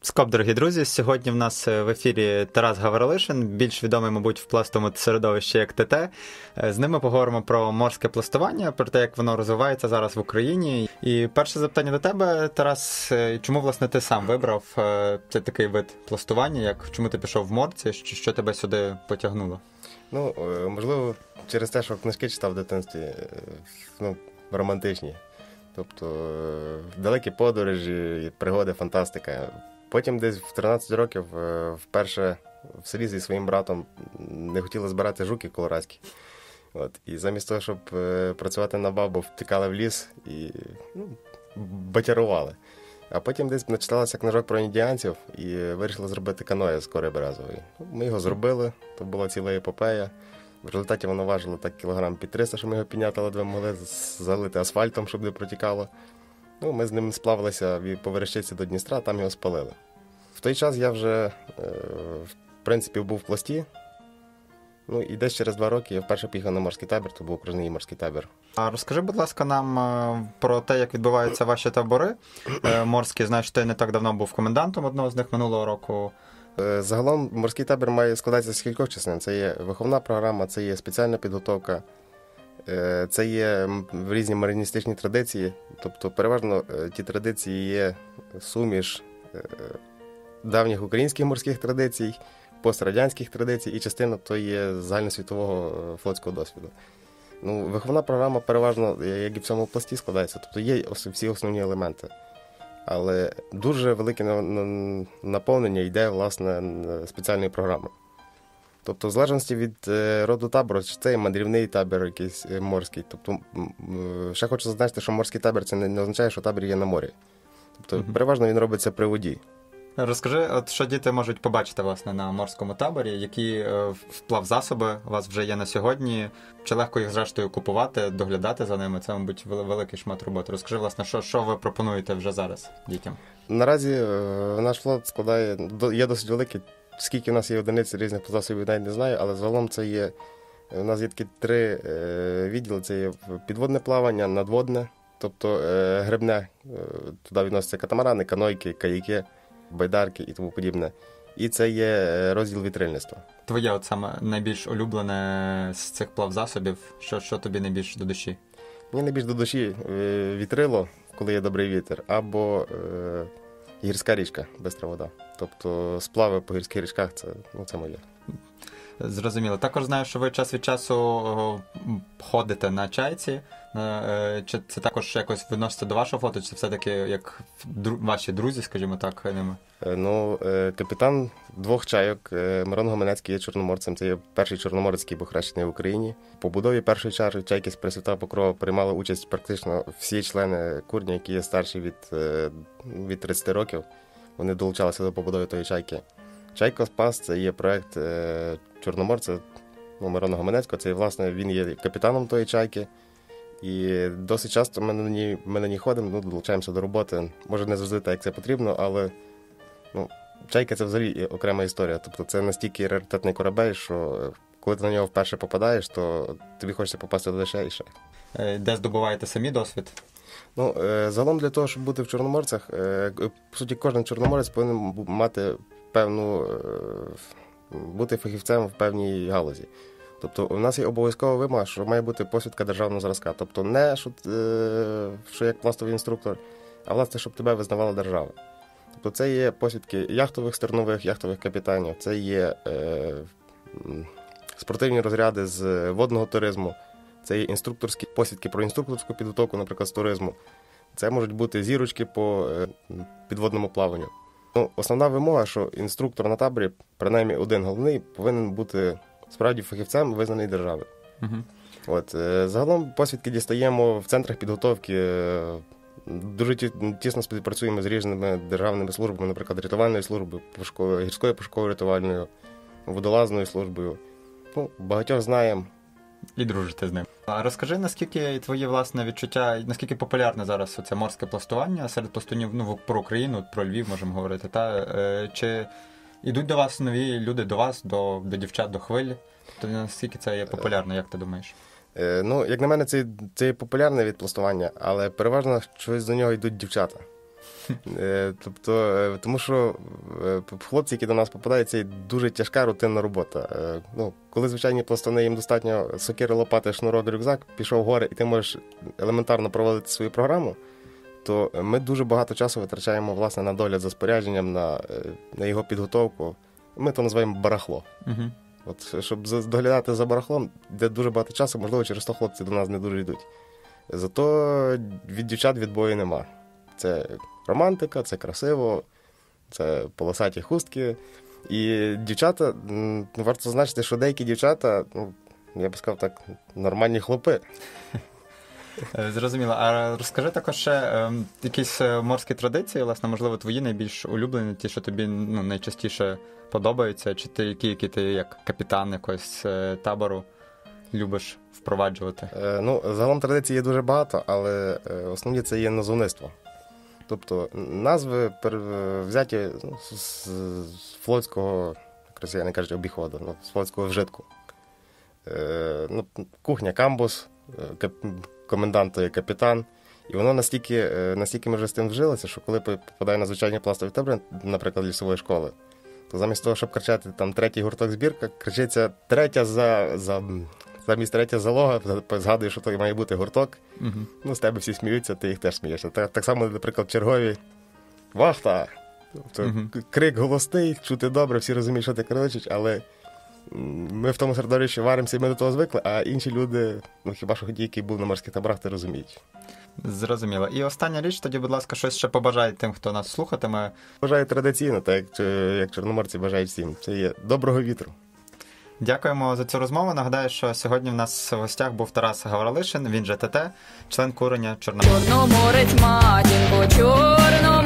Скоп, дорогі друзі, сьогодні в нас в ефірі Тарас Гаврилишин, більш відомий, мабуть, в пластовому середовищі як ТТ. З ним ми поговоримо про морське пластування, про те, як воно розвивається зараз в Україні. І перше запитання до тебе, Тарас, чому, власне, ти сам вибрав цей такий вид пластування, чому ти пішов в морці, що тебе сюди потягнуло? Ну, можливо, через те, що книжки читав в дитинстві, романтичні. Тобто, далекі подорожі, пригоди, фантастика. Потім десь в 13 років вперше в селі зі своїм братом не хотіли збирати жуки колорадські. І замість того, щоб працювати на бабу, втікали в ліс і батярували. А потім десь начиталися книжок про індіанців і вирішили зробити каное з кори березової. Ми його зробили, то була ціла епопея. В результаті воно важило так кілограм під 300, що ми його підняти ледве могли, залити асфальтом, щоб не протікало. Ми з ним сплавилися по Верещиці до Дністра, там його спалили. В той час я вже, в принципі, був в пласті. І десь через 2 роки я вперше поїхав на морський табір, то був окружний морський табір. А розкажи, будь ласка, нам про те, як відбуваються ваші табори морські. Знаю, що ти не так давно був комендантом одного з них минулого року. Загалом морський табір має складатися з кількох частин. Це є виховна програма, це є спеціальна підготовка, це є різні мариністичні традиції. Тобто, переважно ті традиції є суміш давніх українських морських традицій, пострадянських традицій і частина то є загальносвітового флотського досвіду. Виховна програма переважно, як і в цьому пласті, складається. Тобто є всі основні елементи. Але дуже велике наповнення йде, власне, спеціальної програми. Тобто, в залежності від роду табору, чи це є мандрівний табір якийсь морський. Тобто, ще хочу зазначити, що морський табір – це не означає, що табір є на морі. Тобто, переважно він робиться при воді. Розкажи, що діти можуть побачити, власне, на морському таборі, які плавзасоби у вас вже є на сьогодні, чи легко їх, зрештою, купувати, доглядати за ними, це, мабуть, великий шмат роботи. Розкажи, власне, що ви пропонуєте вже зараз дітям? Наразі наш флот є досить великий, скільки у нас є одиниць різних плавзасобів, навіть не знаю, але загалом це є, у нас є такі 3 відділи, це є підводне плавання, надводне, тобто гребне, туди відносяться катамарани, канойки, каяки, байдарки і тому подібне. І це є розділ вітрильництва. Твоє саме найбільш улюблене з цих плавзасобів, що тобі найбільш до душі? Мені найбільш до душі вітрило, коли є добрий вітер, або гірська річка, бистра вода. Тобто сплави по гірських річках – це моє. Зрозуміло. Також знаю, що ви час від часу ходите на чайці. Чи це також якось відноситься до вашого флоту, чи це все-таки як ваші друзі, скажімо так, ними? Капітан 2 чайок Мирон Гоменецький є чорноморцем. Це є перший чорноморець, який був хрещений в Україні. По будові першої чайки з Пресвятого Покрова приймали участь практично всі члени курні, які є старші від 30 років. Вони долучалися до побудови тої чайки. Чайка Спас – це є проєкт чорноморця Мирона Гоменецького. Це, власне, він є капітаном тої чайки. І досить часто ми на ній ходимо, долучаємося до роботи. Може, не завжди так, як це потрібно, але чайка – це взагалі окрема історія. Тобто це настільки раритетний корабель, що коли ти на нього вперше попадаєш, то тобі хочеться попасти туди ще і ще. Де здобуваєте самі досвід? Загалом для того, щоб бути в чорноморцях, по суті, кожен чорноморець повинен мати бути фахівцем в певній галузі. Тобто у нас є обов'язкова вимога, що має бути посвідка державного зразка. Тобто не, що як пластовий інструктор, а власне, щоб тебе визнавала держава. Тобто це є посвідки яхтових стернових, яхтових капітанів, це є спортивні розряди з водного туризму, це є інструкторські посвідки про інструкторську підготовку, наприклад, з туризму. Це можуть бути зірочки по підводному плаванню. Основна вимога, що інструктор на таборі, принаймні один головний, повинен бути справді фахівцем, визнаний державою. Загалом посвідки дістаємо в центрах підготовки. Дуже тісно співпрацюємо з різними державними службами, наприклад, рятувальною службою, гірською пошуково-рятувальною, водолазною службою. Багатьох знаємо. І дружите з ним. А розкажи, наскільки твої, власне, відчуття, наскільки популярне зараз оце морське пластування серед пластунів, про Україну, про Львів можемо говорити, чи йдуть до вас нові люди, до вас, до дівчат, до хвилі? То наскільки це є популярно, як ти думаєш? Як на мене, це є популярне від пластування, але переважно щось до нього йдуть дівчата. Тобто, тому що хлопці, які до нас попадають, це дуже тяжка рутинна робота. Ну, коли звичайні пластуни, їм достатньо сокири, лопати, шнурок, рюкзак, пішов в гори, і ти можеш елементарно проводити свою програму, то ми дуже багато часу витрачаємо, власне, на догляд за спорядженням, на його підготовку. Ми то називаємо барахло. Угу. От, щоб доглядати за барахлом, де дуже багато часу, можливо, через то хлопці до нас не дуже йдуть. Зато від дівчат відбою нема. Це романтика, це красиво, це полосаті хустки. І дівчата, варто зазначити, що деякі дівчата, я б сказав так, нормальні хлопи. Зрозуміло. А розкажи також ще якісь морські традиції, власне, можливо, твої найбільш улюблені, ті, що тобі найчастіше подобаються, чи ти, які ти як капітан якогось табору любиш впроваджувати? Загалом традицій є дуже багато, але основні це є назовництво. Тобто назви взяті з флотського, росіяни кажуть, обіходу, з флотського вжитку. Кухня камбус, комендант є капітан. І воно настільки ми вже з тим вжилося, що коли попадає на звичайні пластові табори, наприклад, лісової школи, то замість того, щоб кричати там третій гурток збірка, кричиться замість третя залога, згадуєш, що то має бути гурток. З тебе всі сміються, ти їх теж смієшся. Так само, наприклад, чергові вахта. Тобто, крик голосний, чути добре, всі розуміють, що ти кричиш, але ми в тому середовищі варимося, і ми до того звикли, а інші люди, хіба що ті, які був на морських таборах, ти розуміють. Зрозуміло. І остання річ, тоді, будь ласка, щось ще побажай тим, хто нас слухатиме. Бажаю традиційно, так як чорноморці бажають всім. Це є доброго вітру. Дякуємо за цю розмову. Нагадаю, що сьогодні в нас в гостях був Тарас Гаврилишин, він же ТТ, член курення Чорноморець. Чорноморець, матінко,